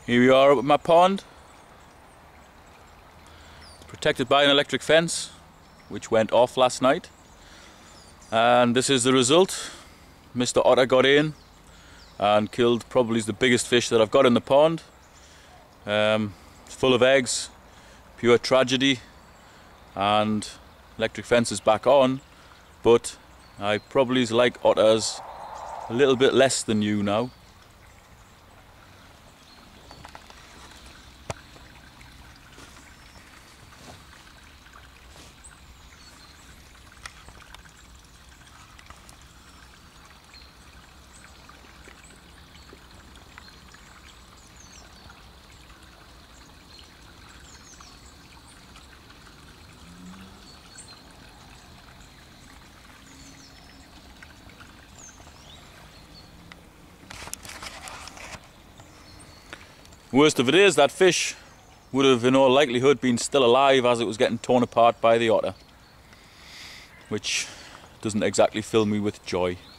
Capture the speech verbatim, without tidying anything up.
Here we are at my pond, protected by an electric fence which went off last night, and this is the result. Mister Otter got in and killed probably the biggest fish that I've got in the pond. Um, it's full of eggs, pure tragedy, and electric fence is back on, but I probably like otters a little bit less than you now. Worst of it is, that fish would have in all likelihood been still alive as it was getting torn apart by the otter, which doesn't exactly fill me with joy.